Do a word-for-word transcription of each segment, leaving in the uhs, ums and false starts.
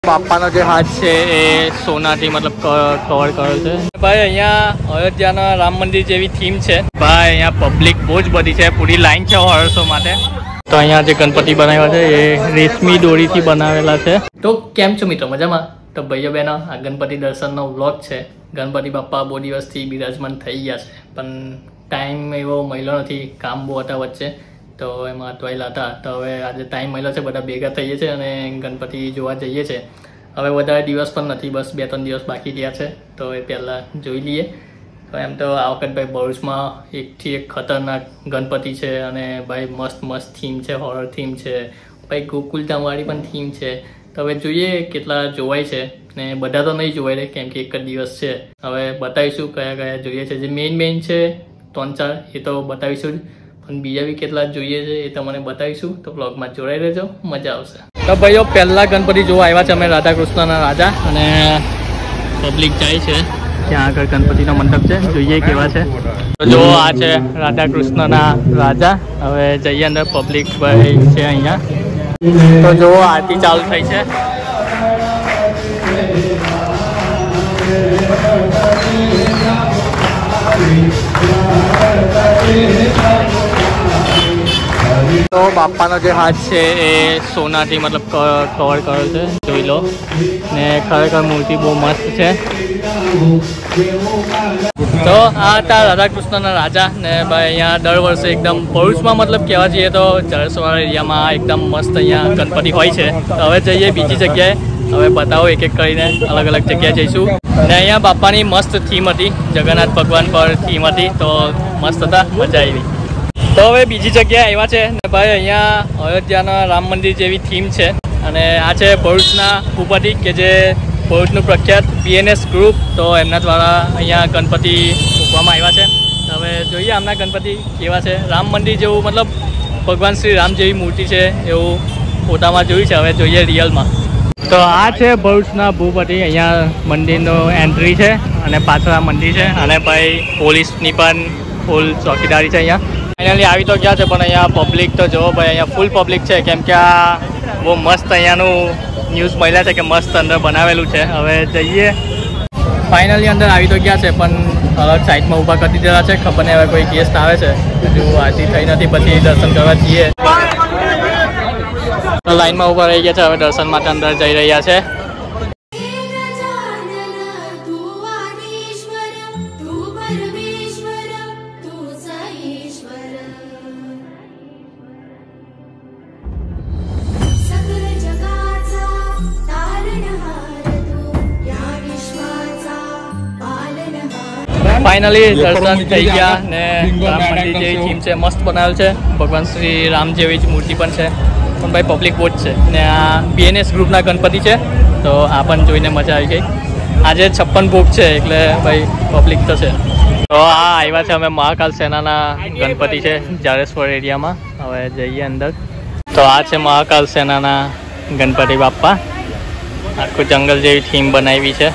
બાપાનો જે હાથ છે એ સોનાથી મતલબ કવર કર્યો છે ભાઈ। અહીંયા અયોધ્યાના રામ મંદિર જેવી થીમ છે ભાઈ। અહીંયા પબ્લિક બહુ જ બધી છે, પૂરી લાઈન છે હોરર શો માટે। તો અહીંયા જે ગણપતિ બનાવ્યા છે એ રેશમી દોરીથી બનાવેલા છે। તો કેમ છો મિત્રો, મજામાં? તો ભાઈઓ બહેનો, આ ગણપતિ દર્શનનો વ્લોગ છે। ગણપતિ બાપા બહુ દિવસથી બિરાજમાન થઈ ગયા છે, પણ ટાઈમ એવો મળ્યો નથી, કામ બહુ હતા વચ્ચે, તો એમાં અટવાયેલા હતા। તો હવે આજે ટાઈમ મળ્યો છે, બધા ભેગા થઈએ છીએ અને ગણપતિ જોવા જઈએ છીએ। હવે વધારે દિવસ પણ નથી, બસ બે ત્રણ દિવસ બાકી રહ્યા છે, તો એ પહેલાં જોઈ લઈએ। તો એમ તો આ વખત ભાઈ ભરૂચમાં એકથી એક ખતરનાક ગણપતિ છે અને ભાઈ મસ્ત મસ્ત થીમ છે, હોરર થીમ છે ભાઈ, ગોકુલધામવાળી પણ થીમ છે। તો હવે જોઈએ કેટલા જોવાય છે, ને બધા તો નહીં જોવાય કેમ કે એક જ દિવસ છે। હવે બતાવીશું કયા કયા જોઈએ છે, જે મેઇન મેઇન છે ત્રણ ચાર એ તો બતાવીશું જ, પણ બીજા બી કેટલા જોઈએ છે એ તમને બતાવીશું। તો બ્લોગમાં જોડાઈ રહેજો, મજા આવશે। તો ભાઈઓ પહેલા ગણપતિ જોવા આવ્યા છે અમે રાધા કૃષ્ણના રાજા, અને પબ્લિક જાય છે ત્યાં આગળ ગણપતિનો મંડપ છે, જોઈએ કેવા છે। તો જો આ છે રાધા કૃષ્ણના રાજા। હવે જઈએ અંદર, પબ્લિક ભાઈ છે અહીંયા। તો જો આરતી ચાલુ થઈ છે। તો બાપાનો જે હાથ છે એ સોનાથી મતલબ કવર કર્યો છે, જોઈ લો, ને ખરેખર મૂર્તિ બહુ મસ્ત છે। તો આ હતા રાધા કૃષ્ણના રાજા ને ભાઈ। અહીંયા દર વર્ષે એકદમ ભરૂચમાં મતલબ કહેવા જઈએ તો જળસવાળા એરિયામાં એકદમ મસ્ત અહીંયા ગણપતિ હોય છે। તો હવે જઈએ બીજી જગ્યાએ, હવે બતાવો એક એક કરીને અલગ અલગ જગ્યાએ જઈશું। ને અહીંયા બાપાની મસ્ત થીમ હતી, જગન્નાથ ભગવાન પર થીમ હતી, તો મસ્ત હતા, મજા આવી। તો હવે બીજી જગ્યાએ આવ્યા છે ને ભાઈ, અહીંયા અયોધ્યાના રામ મંદિર જેવી થીમ છે, અને આ છે ભરૂચના ભૂપતિ કે જે ભરૂચનું પ્રખ્યાત બીએનએસ ગ્રુપ, તો એમના દ્વારા અહીંયા ગણપતિ મૂકવામાં આવ્યા છે। તો હવે જોઈએ આમના ગણપતિ કેવા છે, રામ મંદિર જેવું, મતલબ ભગવાન શ્રી રામ જેવી મૂર્તિ છે એવું ફોટામાં જોયું છે, હવે જોઈએ રિયલમાં। તો આ છે ભરૂચના ભૂપતિ, અહીંયા મંદિરનો એન્ટ્રી છે અને પાછળ આ મંદિર છે, અને ભાઈ પોલીસની પણ ફૂલ ચોકીદારી છે અહીંયા। ફાઇનલી આવી તો ગયા છે, પણ અહીંયા પબ્લિક તો જુઓ ભાઈ, અહીંયા ફૂલ પબ્લિક છે, કેમ કે આ બહુ મસ્ત અહીંયાનું ન્યૂઝ મળ્યા છે કે મસ્ત અંદર બનાવેલું છે। હવે જઈએ, ફાઇનલી અંદર આવી તો ગયા છે, પણ અલગ સાઈડમાં ઊભા કરી દીધેલા છે, ખબર નહીં હવે કોઈ ગેસ્ટ આવે છે, હજુ આરતી થઈ નથી, પછી દર્શન કરવા જઈએ। લાઈનમાં ઊભા રહી ગયા છે, હવે દર્શન માટે અંદર જઈ રહ્યા છે। ફાઇનલી દર્શન થઈ ગયા ને રામ મંદિર જેવી થીમ છે, મસ્ત બનાવેલ છે, ભગવાન શ્રી રામ જેવી જ મૂર્તિ પણ છે, પણ ભાઈ પબ્લિક બહુ જ છે। ને આ બીએનએસ ગ્રુપના ગણપતિ છે, તો આ પણ જોઈને મજા આવી ગઈ। આજે છપ્પન ભોગ છે એટલે ભાઈ પબ્લિક તો છે। તો આ આવ્યા છે અમે મહાકાલ સેનાના ગણપતિ છે જાડેશ્વર એરિયામાં। હવે જઈએ અંદર। તો આ છે મહાકાલ સેનાના ગણપતિ બાપ્પા, આખું જંગલ જેવી થીમ બનાવી છે।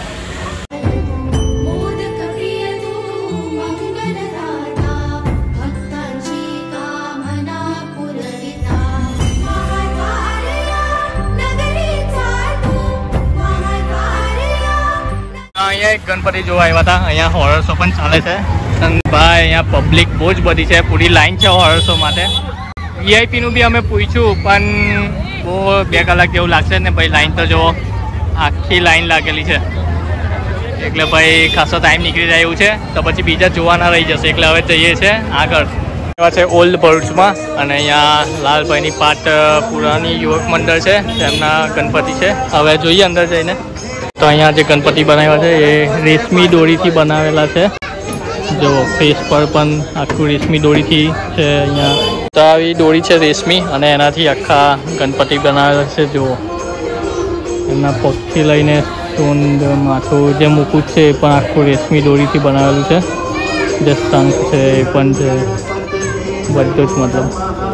અહીંયા એક ગણપતિ જોવા આવ્યા હતા, અહીંયા હોરર શો પણ ચાલે છે, અને ભાઈ અહીંયા પબ્લિક બહુ જ બધી છે, પૂરી લાઈન છે હોરર શો માટે। વીઆઈપીનું બી અમે પૂછ્યું, પણ બહુ બે કલાક જેવું લાગશે ને ભાઈ, લાઈન તો જુઓ, આખી લાઈન લાગેલી છે, એટલે ભાઈ ખાસો ટાઈમ નીકળી જાય એવું છે, તો પછી બીજા જોવાના રહી જશે, એટલે હવે જઈએ છીએ આગળ। એવા છે ઓલ્ડ ભરૂચમાં, અને અહીંયા લાલભાઈની પાટ પુરાની યુવક મંડળ છે, તેમના ગણપતિ છે। હવે જોઈએ અંદર જઈને। તો અહીંયા જે ગણપતિ બનાવ્યા છે એ રેશમી દોરીથી બનાવેલા છે, જો ફેસ પર પણ આખું રેશમી દોરીથી છે અહીંયા। તો આવી દોરી છે રેશમી, અને એનાથી આખા ગણપતિ બનાવેલા છે, જુઓ, એમના પગથી લઈને સુંદ માથું જે મુકુટ છે એ પણ આખું રેશમી દોરીથી બનાવેલું છે, જે શંખ છે એ પણ છે, બધું જ મતલબ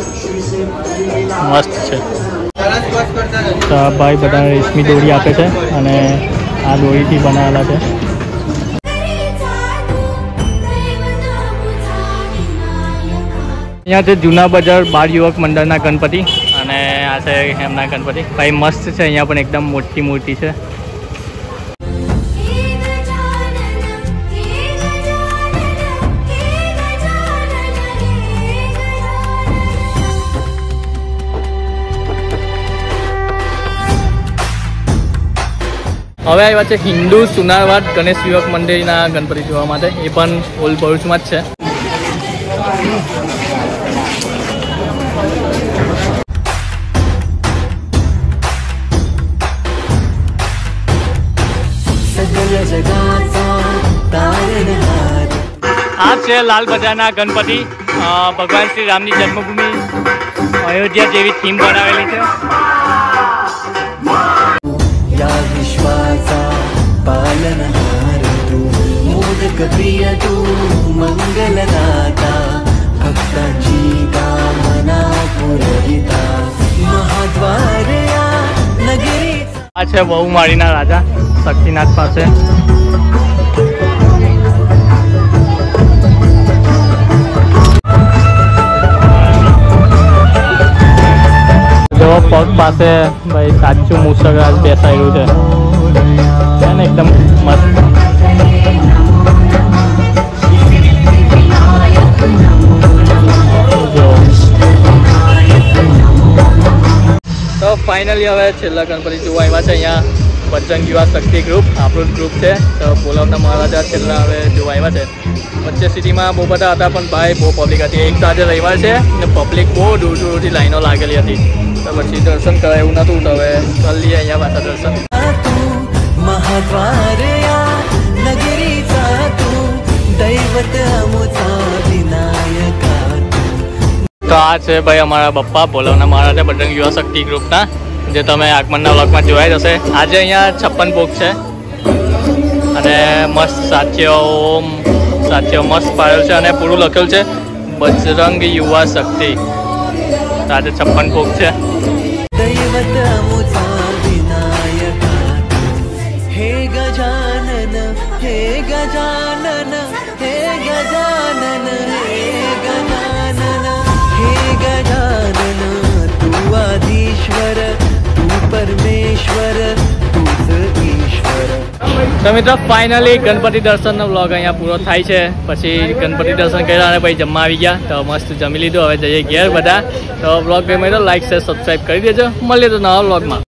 મસ્ત છે। તો આ ભાઈ બધાને રેશમી દોરી આપે છે, અને આ દોરીથી બનાવેલા છે। અહીંયા છે જૂના બજાર બાળ યુવક મંડળના ગણપતિ, અને આ છે એમના ગણપતિ ભાઈ મસ્ત છે અહીંયા પણ એકદમ મોટી મૂર્તિ છે હવે આવ્યા છે હિન્દુ સુનારવાડ ગણેશ યુવક મંદિરના ગણપતિ જોવા માટે એ પણ ઓલ્ડ ભરૂચમાં જ છે આ છે લાલ બજારના ગણપતિ ભગવાન શ્રી રામની જન્મભૂમિ અયોધ્યા જેવી થીમ બનાવેલી છે पालनहार तू मोदक प्रिय तू मंगलदाता भक्तांची कामना पुरविता महाद्वारया नगरी आ છે બહુમાળીના રાજા શક્તિનાથ પાસે જો પગ પાસે ભાઈ સાચું મુસલરાજ બેસાયેલું છે एकदम मस्त तो फाइनली હવે છેલ્લા ગણપતિ જોવા આવ્યા છે અહીંયા બજરંગ યુવા શક્તિ ગ્રુપ આપણું ગ્રુપ છે તો બોલાવના મહારાજા છેલ્લા હવે જોવા આવ્યા છે વચ્ચે સિટીમાં બહુ બધા હતા પણ ભાઈ બહુ પબ્લિક હતી એક સાથે રવિવાર છે ને પબ્લિક બહુ દૂર દૂરથી લાઈનો લાગેલી હતી તો પછી દર્શન કરાય એવું નહોતું તો હવે કરી લઈએ અહીંયા પાછા દર્શન महाद्वारया नगरीचा तू दैवत अमुचा विनायका तो आ છે ભાઈ અમારા બપ્પા બોલાવના મહારાજા બજરંગ યુવા શક્તિ ગ્રુપના જે તમે આગમનના વ્લોગમાં જોયા જ હશે આજે અહીંયા છપ્પન ભોગ છે અને મસ્ત સાચીઓ ઓમ સાચીઓ મસ્ત પાડેલ છે અને પૂરું લખેલું છે બજરંગ યુવા શક્તિ આજે છપ્પન ભોગ છે દૈવત અમુચા हे गजानन हे गजानन हे गजानन हे गजानन हे गजानन तू आदिश्वर तू परमेश्वर तूच ईश्वर तो મિત્રો ફાઇનલી ગણપતિ દર્શનનો વ્લોગ અહીંયા પૂરો થાય છે પછી ગણપતિ દર્શન કર્યા અને પછી જમવા આવી ગયા તો મસ્ત જમી લીધું હવે જઈએ ઘેર બધા તો વ્લોગ ગમે તો લાઈક શેર સબસ્ક્રાઈબ કરી દેજો મળીએ તો નવા વ્લોગમાં